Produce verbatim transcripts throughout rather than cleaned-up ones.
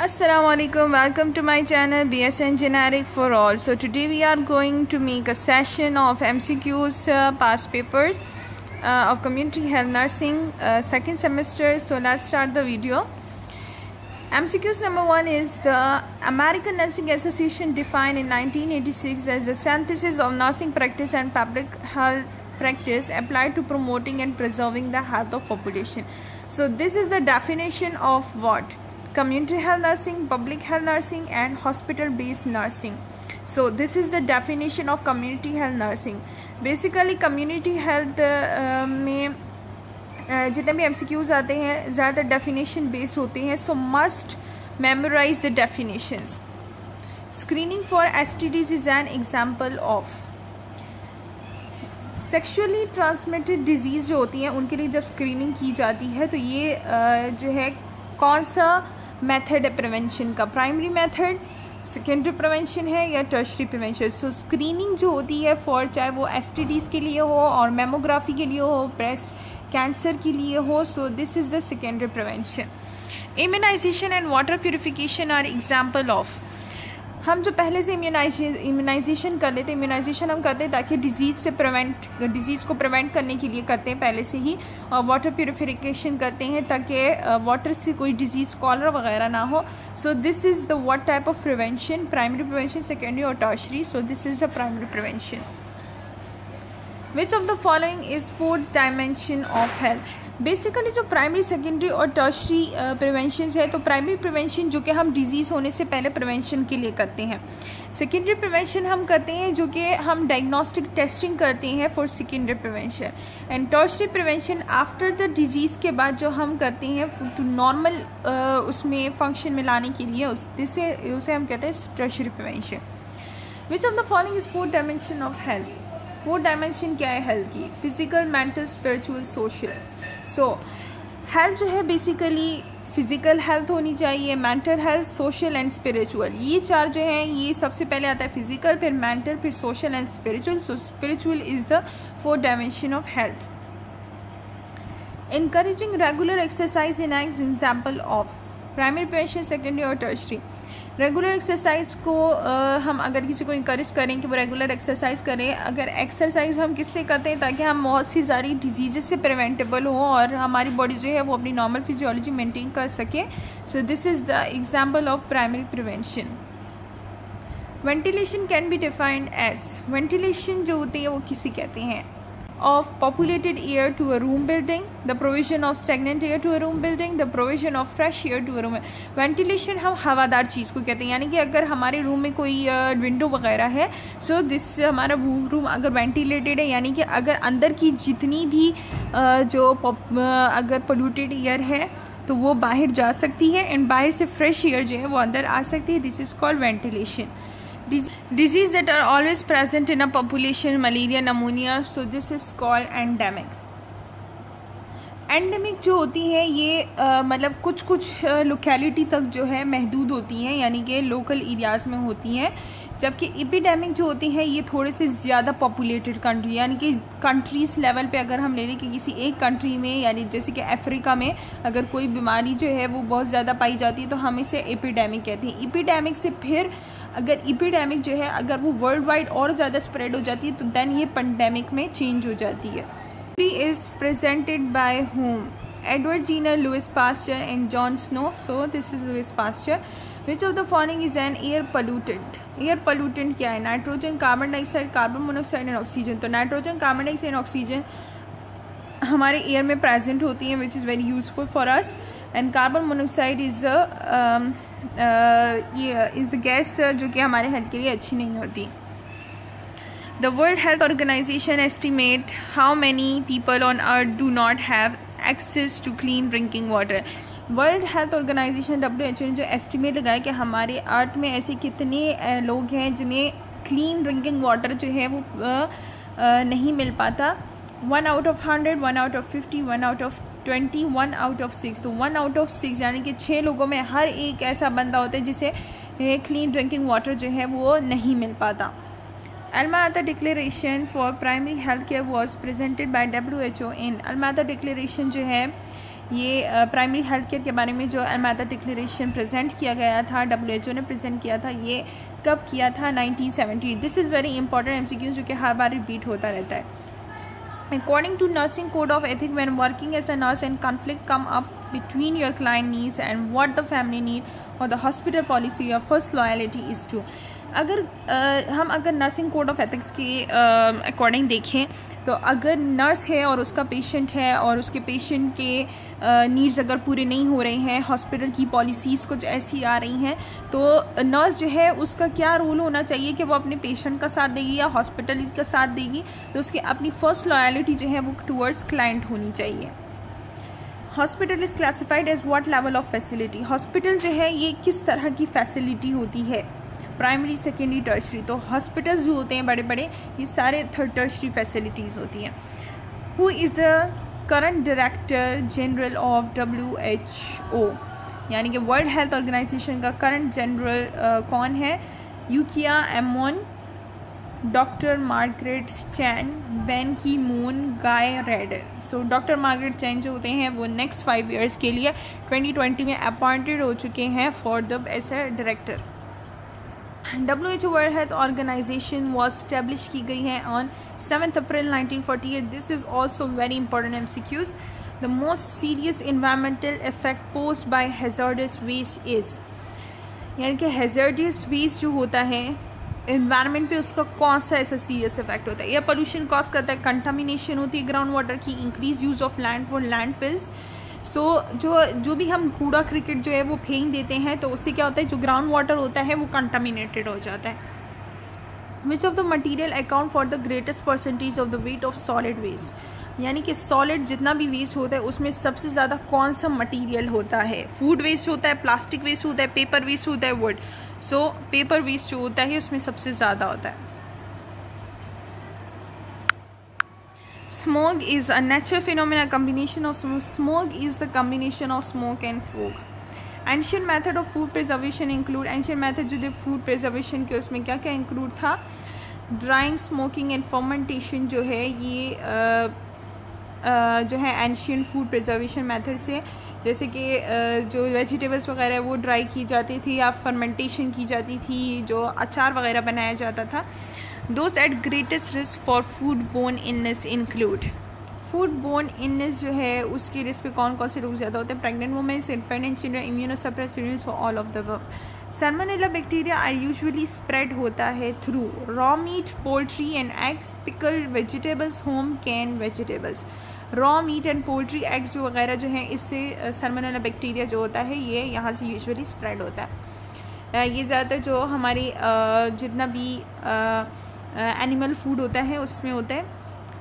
Assalamualaikum, welcome to my channel B S N Generic for All. So today we are going to make a session of M C Qs uh, past papers uh, of community health nursing uh, second semester. So let's start the video. M C Qs number one is the American Nursing Association defined in nineteen eighty-six as the synthesis of nursing practice and public health practice applied to promoting and preserving the health of population. So this is the definition of what? Community health nursing, public health nursing and hospital based nursing. So this is the definition of community health nursing. Basically community health uh, में uh, जितने भी M C Qs आते हैं ज़्यादातर definition based होते हैं, so must memorize the definitions. Screening for S T Ds is an example of. Sexually transmitted disease जो होती हैं उनके लिए जब स्क्रीनिंग की जाती है तो ये uh, जो है कौन सा मेथड है प्रिवेंशन का? प्राइमरी मेथड, सेकेंडरी प्रिवेंशन है या टर्शरी प्रिवेंशन? सो स्क्रीनिंग जो होती है फॉर चाहे वो एसटीडीज़ के लिए हो और मेमोग्राफी के लिए हो, ब्रेस्ट कैंसर के लिए हो, so this is the secondary prevention. Immunisation and water purification are example of. हम जो पहले से इम्यूनाइजेशन कर लेते हैं, इम्यूनाइजेशन हम करते हैं ताकि डिजीज़ से प्रिवेंट डिजीज़ को प्रिवेंट करने के लिए करते हैं पहले से ही, और वाटर प्योरिफिकेशन करते हैं ताकि वाटर से कोई डिजीज़ कॉलरा वगैरह ना हो. So this is the what type of prevention? Primary prevention, secondary और tertiary. So this is the primary prevention. Which of the following is fourth dimension of health? Basically जो primary, secondary और tertiary prevention है, तो primary prevention जो कि हम disease होने से पहले प्रिवेंशन के लिए करते हैं. सेकेंडरी प्रिवेंशन हम करते हैं जो कि हम डायग्नोस्टिक टेस्टिंग करते हैं for secondary prevention. And tertiary prevention after the disease के बाद जो हम करते हैं टू नॉर्मल उसमें फंक्शन में लाने के लिए, उस जिससे उसे हम कहते हैं tertiary prevention. Which of the following is fourth dimension of health? Fourth dimension क्या है हेल्थ की? Physical, mental, spiritual, social. So health जो है बेसिकली फिजिकल हेल्थ होनी चाहिए, mental health, social and spiritual. ये चार जो हैं ये सबसे पहले आता है फिजिकल, फिर मेंटल, फिर social and spiritual. So spiritual is the fourth dimension of health. encouraging regular exercise in example of primary prevention, secondary और टर्शरी. रेगुलर एक्सरसाइज को uh, हम अगर किसी को इंकरेज करें कि वो रेगुलर एक्सरसाइज करें, अगर एक्सरसाइज हम किससे करते हैं ताकि हम बहुत सी सारी डिजीज़ से प्रिवेंटेबल हो और हमारी बॉडी जो है वो अपनी नॉर्मल फिजियोलॉजी मेंटेन कर सके. So this is the example of primary prevention. Ventilation can be defined as. Ventilation जो होती है वो किसे कहते हैं? of populated air to a room building, the provision of stagnant air to a room building, the provision of fresh air to a room. ventilation हम हवादार चीज़ को कहते हैं, यानी कि अगर हमारे रूम में कोई विंडो वगैरह है, सो दिस हमारा रूम अगर वेंटिलेटेड है, यानी कि अगर अंदर की जितनी भी जो अगर पोल्यूटेड एयर है तो वो बाहर जा सकती है एंड बाहर से फ्रेश एयर जो है वो अंदर आ सकती है. This is called ventilation. Disease that are always present in a population, malaria, pneumonia, so this is called endemic. Endemic जो होती है ये uh, मतलब कुछ कुछ लोकेलिटी तक जो है महदूद होती हैं, यानी कि लोकल एरियाज़ में होती हैं, जबकि एपिडेमिक जो होती हैं ये थोड़े से ज़्यादा पॉपुलेटेड कंट्री, यानी कि कंट्रीज़ लेवल पे अगर हम ले लें कि किसी एक कंट्री में, यानी जैसे कि अफ्रीका में अगर कोई बीमारी जो है वो बहुत ज़्यादा पाई जाती है तो हम इसे एपिडेमिक कहते हैं. एपिडेमिक से फिर अगर एपिडेमिक जो है अगर वो वर्ल्ड वाइड और ज़्यादा स्प्रेड हो जाती है तो देन ये पेंडेमिक में चेंज हो जाती है. Is presented by whom? Edward Jenner, Louis Pasteur and John Snow. So this is Louis Pasteur. Which of the following is an air pollutant? Air pollutant क्या है? Nitrogen, carbon dioxide, carbon monoxide and oxygen. तो nitrogen, carbon dioxide and oxygen हमारे air में present होती हैं which is very useful for us. And carbon monoxide is the ये is the gas जो कि हमारे हेल्थ के लिए अच्छी नहीं होती. The World Health Organization estimate how many people on earth do not have access to clean drinking water. World Health Organization W H O ने जो एस्टिमेट लगाया कि हमारे अर्थ में ऐसे कितने लोग हैं जिन्हें क्लीन ड्रिंकिंग वाटर जो है वो नहीं मिल पाता. One out of hundred, one out of fifty, one out of twenty, one out of six. तो वन आउट ऑफ सिक्स यानी कि छः लोगों में हर एक ऐसा बंदा होता है जिसे क्लीन ड्रिंकिंग वाटर जो है वो नहीं मिल पाता. Alma-Ata declaration for primary health care was presented by W H O in. Alma-Ata declaration जो है ये प्राइमरी हेल्थ केयर के बारे में जो अलमाता डिक्लेरेशन प्रेजेंट किया गया था, डब्ल्यू एच ओ ने प्रेजेंट किया था, ये कब किया था? Nineteen seventy. This is very important M C Q जो कि हर बार रिपीट होता रहता है। According to nursing code of ethics, when working as a nurse and conflict come up between your client needs and what the family need or the hospital policy, your first loyalty is to। अगर uh, हम अगर nursing code of ethics के according uh, देखें तो अगर nurse है और उसका पेशेंट है और उसके पेशेंट के नीड्स uh, अगर पूरे नहीं हो रहे हैं, हॉस्पिटल की पॉलिसीज़ कुछ ऐसी आ रही हैं, तो नर्स जो है उसका क्या रोल होना चाहिए कि वो अपने पेशेंट का साथ देगी या हॉस्पिटल का साथ देगी, तो उसकी अपनी फ़र्स्ट लॉयल्टी जो है वो टूवर्ड्स क्लाइंट होनी चाहिए। Hospital is classified as what level of facility. Hospital जो है ये किस तरह की फैसिलिटी होती है? Primary, secondary, tertiary. तो हॉस्पिटल्स जो होते हैं बड़े बड़े, ये सारे थर्ड टर्शरी फैसिलिटीज़ होती हैं। Who is the current director general of W H O, यानी कि वर्ल्ड हेल्थ ऑर्गेनाइजेशन का करंट जनरल uh, कौन है? Yukiya Amano, doctor Margaret Chan, Ban Ki Moon, Guy Ryder. So doctor Margaret Chan जो होते हैं वो नेक्स्ट फाइव इयर्स के लिए ट्वेंटी ट्वेंटी में अपॉइंटेड हो चुके हैं for the age a director. W H O World Health Organization was establish की गई है on seventh April nineteen forty eight. This is also very important M C Qs. The most serious environmental effect posed by hazardous waste is, यानी कि hazardous waste जो होता है environment पे उसका कौन सा ऐसा सीरियस इफेक्ट होता है? एयर पोल्यूशन कॉज करता है, कंटामिनेशन होती है ग्राउंड वाटर की, increase use of land for landfills. So जो जो भी हम कूड़ा क्रिकेट जो है वो फेंक देते हैं तो उससे क्या होता है, जो ग्राउंड वाटर होता है वो कंटामिनेटेड हो जाता है। Which of the material account for the greatest percentage of the weight of solid waste, यानी कि सॉलिड जितना भी वेस्ट होता है उसमें सबसे ज़्यादा कौन सा मटीरियल होता है? फूड वेस्ट होता है, प्लास्टिक वेस्ट होता है, पेपर वेस्ट होता है, वुड। सो पेपर वेस्ट जो होता है उसमें सबसे ज़्यादा होता है। Smog is a natural phenomenon, combination of smoke. Smog is the combination of smoke and fog. Ancient method of food preservation include, ancient method जो थे food preservation के उसमें क्या क्या include था? Drying, smoking and fermentation जो है ये uh, uh, जो है ancient food preservation method से, जैसे कि uh, जो vegetables वगैरह वो dry की जाती थी या fermentation की जाती थी, जो अचार वगैरह बनाया जाता था। Those at greatest risk for foodborne illness include, foodborne illness जो है उसकी रिस्क पे कौन कौन से रोग ज़्यादा होते हैं? Pregnant womens, infant and children, immunosuppressed children, all of the above. Salmonella bacteria are usually spread होता है through raw meat, poultry and eggs, pickled vegetables, home can vegetables. Raw meat and poultry, eggs जो वगैरह जो हैं इससे Salmonella bacteria जो होता है ये यहाँ से यूजुअली स्प्रेड होता है। ये ज़्यादातर जो हमारी जितना भी एनिमल फूड होता है उसमें होता है।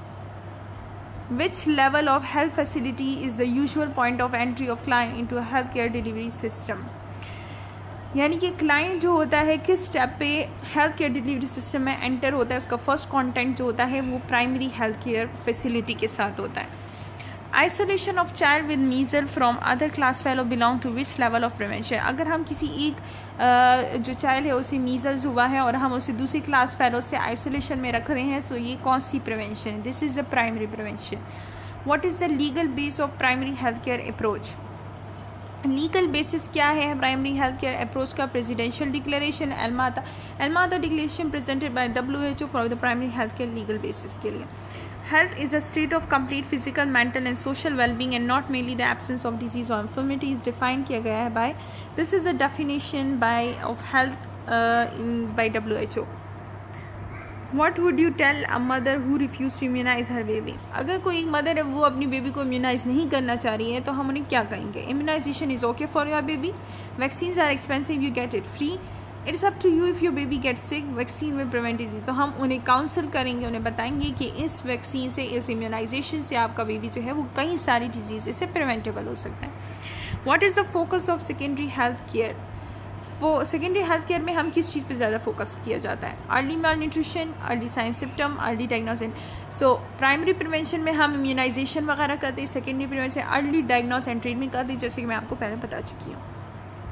Which level of health facility is the usual point of entry of client into health care delivery system, यानी कि क्लाइंट जो होता है किस स्टेप पे हेल्थ केयर डिलीवरी सिस्टम में एंटर होता है, उसका फर्स्ट कॉन्टेक्ट जो होता है वो प्राइमरी हेल्थ केयर फैसिलिटी के साथ होता है। Isolation of child with measle from other class fellow belong to which level of prevention, अगर हम किसी एक uh, जो चाइल्ड है उसे मीजल्स हुआ है और हम उसे दूसरी क्लास फेलो से आइसोलेशन में रख रहे हैं, तो ये कौन सी प्रिवेंशन है? This is the primary prevention. What is the legal base of primary health care approach? Legal basis क्या है प्राइमरी हेल्थ केयर अप्रोच का? Presidential declaration, Alma-Ata Alma-Ata declaration presented by W H O for the primary health care legal basis के लिए। Health is a state of complete physical, mental and social well-being and not merely the absence of disease or infirmity is defined किया गया है by, this is the definition by of health uh, in, by W H O. What would you tell a mother who refused to immunize her baby? अगर कोई एक mother है वो अपनी baby को इम्यूनाइज नहीं करना चाह रही है तो हम उन्हें क्या कहेंगे? Immunisation is okay for your baby, vaccines are expensive, you get it free, it's up to you if your baby get sick, vaccine will prevent disease. तो हम उन्हें काउंसल करेंगे, उन्हें बताएंगे कि इस वैक्सीन से, इस इम्यूनाइजेशन से आपका बेबी जो है वो कई सारी डिजीज़ से प्रिवेंटेबल हो सकता है। What is the focus of secondary health care? वो सेकेंडरी हेल्थ केयर में हम किस चीज़ पे ज़्यादा फोकस किया जाता है? Early malnutrition, early sign symptom, early diagnosis. So primary prevention में हम इम्यूनाइजेशन वगैरह करते हैं, secondary prevention early diagnose and treatment करते हैं, जैसे कि मैं आपको पहले बता चुकी हूँ।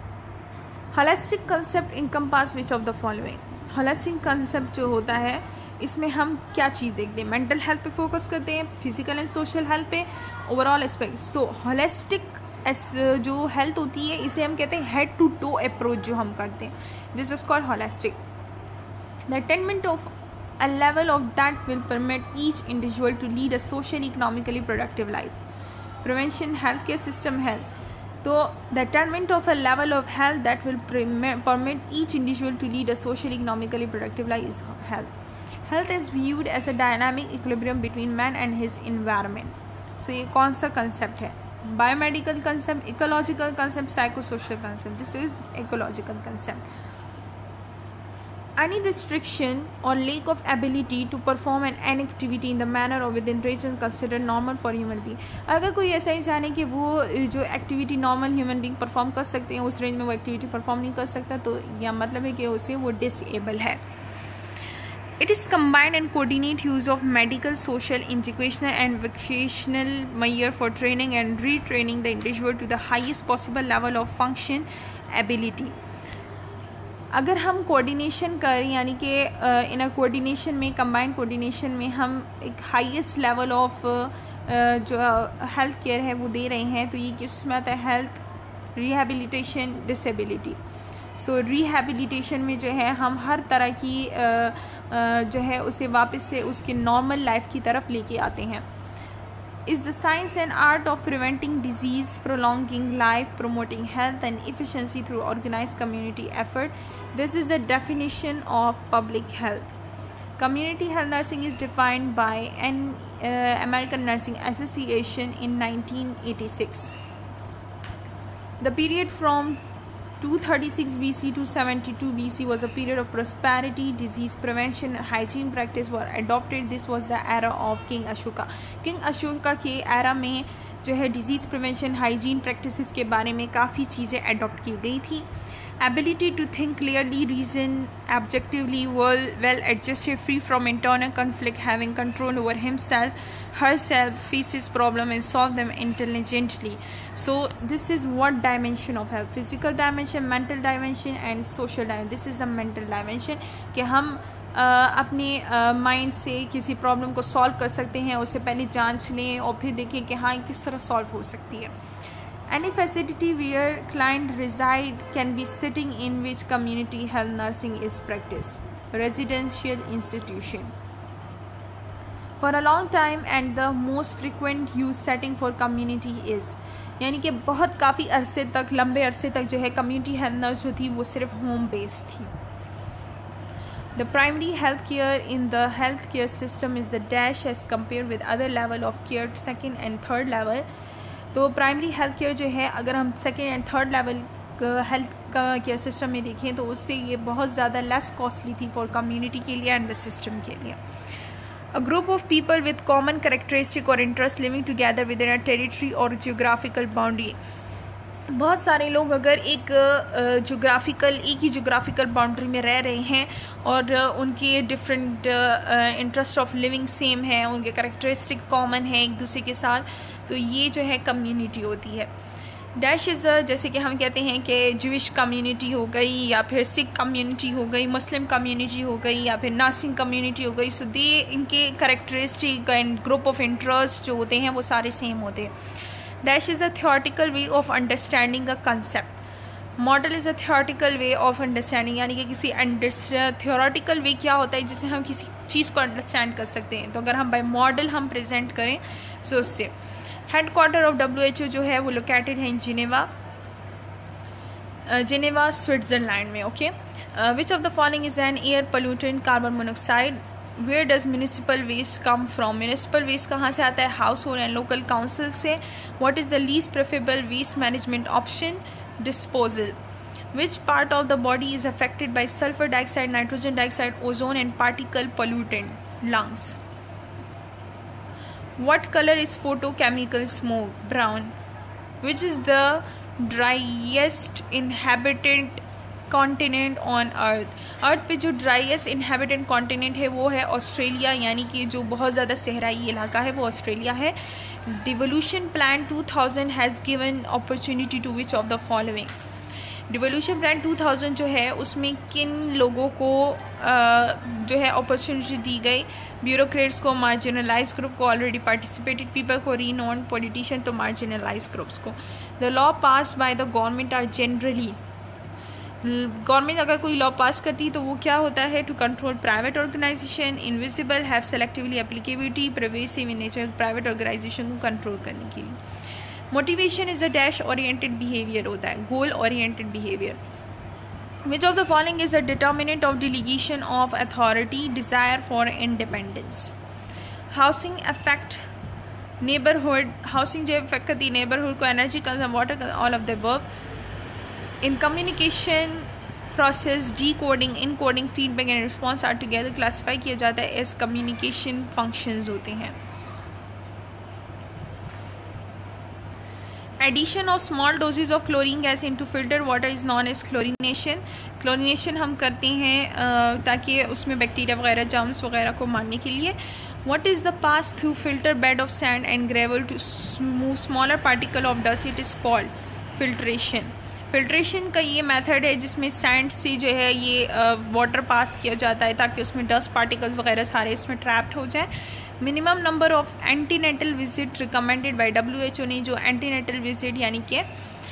Holistic concept encompass which of the following? Holistic concept जो होता है इसमें हम क्या चीज़ देखते हैं, मेंटल हेल्थ पे फोकस करते हैं, फिजिकल एंड सोशल हेल्थ पे, ओवरऑल एस्पेक्ट। सो होलिस्टिक जो हेल्थ होती है इसे हम कहते हैं हेड टू टो अप्रोच जो हम करते हैं, this is called holistic. The attainment of a level of that will permit each individual to lead a social economically productive life. Prevention, healthcare system health. So the attainment of a level of health that will permit each individual to lead a social economically productive life is health. Health is viewed as a dynamic equilibrium between man and his environment. So ये कौन सा concept है? Biomedical concept, ecological concept, psychosocial concept. This is ecological concept. Any restriction or lack of ability to perform an, an activity in the manner or within range is considered normal for human being. अगर कोई ऐसा इंसान है कि वो जो activity normal human being perform कर सकते हैं उस रेंज में वो एक्टिविटी परफॉर्म नहीं कर सकता, तो यह मतलब है कि उसे वो डिसेबल है। It is combined and coordinate use of medical, social, educational and vocational measures for training and retraining the individual to the highest possible level of function ability. अगर हम कोऑर्डिनेशन करें यानी कि इन अ कोऑर्डिनेशन में, combined coordination में हम एक highest level of जो हेल्थ केयर है वो दे रहे हैं, तो ये किसमें आता है, health rehabilitation disability. So rehabilitation में जो है हम हर तरह की uh, uh, जो है उसे वापस से उसकी नॉर्मल लाइफ की तरफ लेके आते हैं। is the science and art of preventing disease, prolonging life, promoting health and efficiency through organized community effort. This is the definition of public health. Community health nursing is defined by an uh, American Nursing Association in nineteen eighty-six. The period from two thirty-six B C to seventy-two B C was a period of prosperity, disease prevention, hygiene practice were adopted. This was the era of King Ashoka. King Ashoka के era में जो है disease prevention, hygiene practices के बारे में काफ़ी चीज़ें adopt की गई थी। Ability to think clearly, reason objectively, well, well adjusted, free from internal conflict, having control over himself, herself, faces problem and solve them intelligently. So this is what dimension of health: physical dimension, mental dimension and social dimension. This is the mental dimension कि हम uh, अपने mind uh, से किसी problem को solve कर सकते हैं, उससे पहले जांच लें और फिर देखें कि हाँ किस तरह सॉल्व हो सकती है। Any facility where client reside can be sitting in which community health nursing is practiced. Residential institution. For a long time and the most frequent use setting for community is, यानी कि बहुत काफ़ी अरसे तक, लंबे अरसे तक जो है कम्युनिटी हेल्थ नर्स जो थी वो सिर्फ होम बेस्ड थी। The primary health care in the health care system is the dash as compared with other level of care, second and third level. तो प्राइमरी हेल्थ केयर जो है अगर हम second and third level health का care system में देखें तो उससे ये बहुत ज़्यादा लेस कॉस्टली थी फॉर कम्युनिटी के लिए एंड द सिस्टम के लिए। A group of people with common characteristic और interest living together with in a territory और जियोग्राफिकल बाउंड्री। बहुत सारे लोग अगर एक जोग्राफिकल uh, एक ही जोग्राफिकल बाउंड्री में रह रहे हैं और uh, उनके different interest of living same है, उनके करेक्टरिस्टिक कॉमन है एक दूसरे के साथ, तो ये जो है कम्युनिटी होती है। डैश इज़ जैसे कि हम कहते हैं कि जूइश कम्युनिटी हो गई या फिर सिख कम्युनिटी हो गई, मुस्लिम कम्युनिटी हो गई या फिर नर्सिंग कम्युनिटी हो गई। सो दे इनके characteristic and group of interest जो होते हैं वो सारे सेम होते हैं। Dash is the theoretical way of understanding a concept. Model is a theoretical way of understanding, यानी कि किसी थियोरटिकल वे क्या होता है जिससे हम किसी चीज़ को अंडरस्टैंड कर सकते हैं। तो अगर हम बाय मॉडल हम प्रेजेंट करें सो उससे headquarter of W H O जो है वो लोकेटेड है इन जिनेवा, जिनेवा स्विट्ज़रलैंड में। Okay, which of the following is an air pollutant, carbon monoxide. Where does municipal waste come from, municipal waste कहाँ से आता है, household and local council से। What is the least preferable waste management option, disposal. Which part of the body is affected by sulphur dioxide, nitrogen dioxide, ozone and particle pollutant, lungs. What color is photochemical smoke, brown. Which is the driest inhabited continent on earth, earth पे जो driest inhabited continent है वो है Australia, यानी कि जो बहुत ज़्यादा सहराई इलाका है वो ऑस्ट्रेलिया है। Devolution plan two thousand has given opportunity to which of the following, devolution plan two thousand जो है उसमें किन लोगों को आ, जो है अपॉर्चुनिटी दी गई? ब्यूरोक्रेट्स को, मार्जिनलाइज ग्रुप को, ऑलरेडी पार्टिसिपेटेड पीपल को, रीनोन पॉलिटिशियन, तो मार्जिनलाइज ग्रुप्स को। The law pass by the government are generally, government अगर कोई लॉ पास करती है तो वो क्या होता है? To control private organisation, invisible, have selectively applicability, pervasive in nature, private organisation को कंट्रोल करने के लिए। Motivation is a dash oriented behaviour होता है, goal oriented behaviour. Which of the following is a determinant of delegation of authority? Desire for independence. Housing affect neighbourhood, housing जो affect करती है neighbourhood को, energy conserve, water, all of the above. In communication process, decoding, encoding, feedback and response are together classify किया जाता है as communication functions होते हैं। Addition of small doses of chlorine gas into filtered water is known as chlorination. Chlorination हम करते हैं ताकि उसमें बैक्टीरिया वगैरह, जर्म्स वगैरह को मारने के लिए। What is the pass through filter bed of sand and gravel to move smaller particle of dust? It is called filtration. Filtration का ये मेथड है जिसमें सैंड से जो है ये वाटर पास किया जाता है ताकि उसमें डस्ट पार्टिकल्स वगैरह सारे इसमें ट्रैप्ड हो जाए। Minimum number of antenatal visit recommended by W H O ने जो एंटीनेटल विजिट यानी कि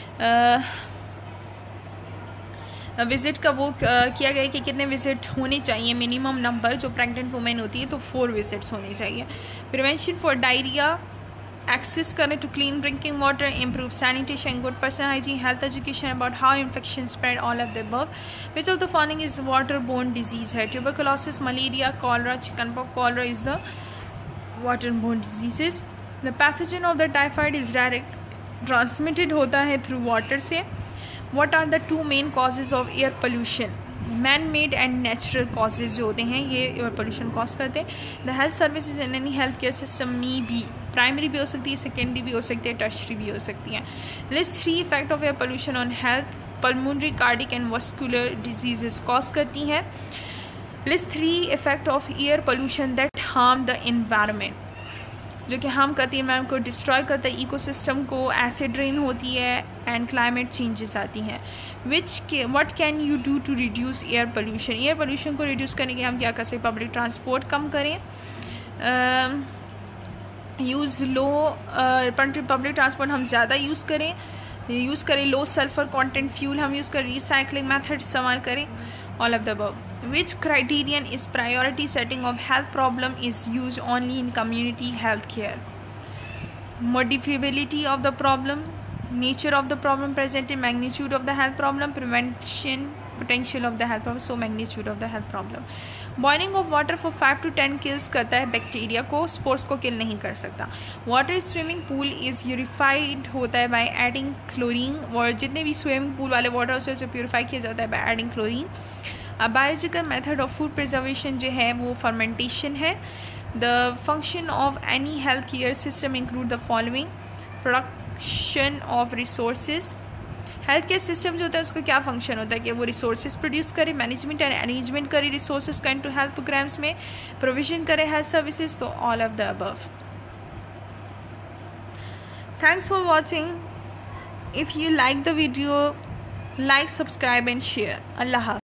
विजिट का वो किया गया कि कितने विजिट होने चाहिए, मिनिमम नंबर जो प्रेग्नेंट वुमेन होती है तो फोर विजिट्स होने चाहिए। प्रिवेंशन फॉर डायरिया, access करें to clean drinking water, improve sanitation, good personal hygiene, health education about how infections spread, all of the above. Which of the following is waterborne disease है? Tuberculosis, malaria, cholera, chickenpox. Cholera is the waterborne diseases. The pathogen of the typhoid is direct transmitted होता है through water से। What are the two main causes of air pollution? Man made and natural causes जो होते हैं ये air pollution cause करते हैं। The health services in any health care system में भी प्राइमरी भी हो सकती है, सेकेंडरी भी हो सकती है, टर्शरी भी हो सकती है। List three effect of air pollution on health. Pulmonary, cardiac and vascular diseases cause करती हैं। List three effect of air pollution that harm the environment, जो कि हार्म करती है एनवायरमेंट को, डिस्ट्रॉय करता है इकोसिस्टम को, एसिड रेन होती है एंड क्लाइमेट चेंजेस आती हैं। विच के what can you do to reduce air pollution? Air pollution को रिड्यूस करने के हम क्या कर सकते? पब्लिक ट्रांसपोर्ट कम करें, यूज़ लो पब्लिक ट्रांसपोर्ट हम ज़्यादा यूज़ करें, यूज़ करें लो सल्फर कंटेंट फ्यूल हम यूज़ करें, रिसाइकलिंग मेथड इस्तेमाल करें, all of the above. Which criterion is priority setting of health problem is used only in community health care? Modifiability of the problem, nature of the problem presented, magnitude of the health problem, prevention potential of the health problem, so magnitude of the health problem. Boiling of water for five to ten kills करता है bacteria को, spores को किल नहीं कर सकता। Water swimming pool is purified होता है by adding chlorine, और जितने भी स्विमिंग पूल वाले वाटर उसे प्यूरिफाई किया जाता है by adding chlorine. A biological method of food preservation जो है वो फर्मेंटेशन है। The function of any health care system include the following: production of resources, health care system जो होता है उसका क्या फंक्शन होता है कि वो रिसोर्सेज प्रोड्यूस करे, मैनेजमेंट एंड अरेंजमेंट करे रिसोर्सेज का इनटू हेल्थ प्रोग्राम्स में, प्रोविजन करे हेल्थ सर्विसेज, तो all of the above. Thanks for watching. If you like the video, like, subscribe and share. अल्लाह हाफ़िज़।